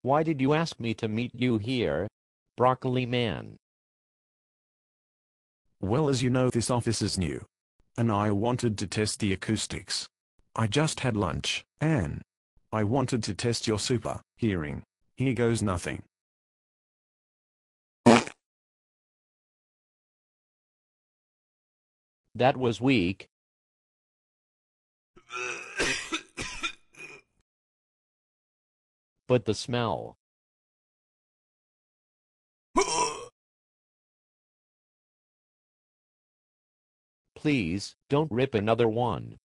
Why did you ask me to meet you here, Broccoli Man? Well, as you know, this office is new, and I wanted to test the acoustics. I just had lunch, and I wanted to test your super hearing. Here goes nothing. That was weak. But the smell. Please, don't rip another one.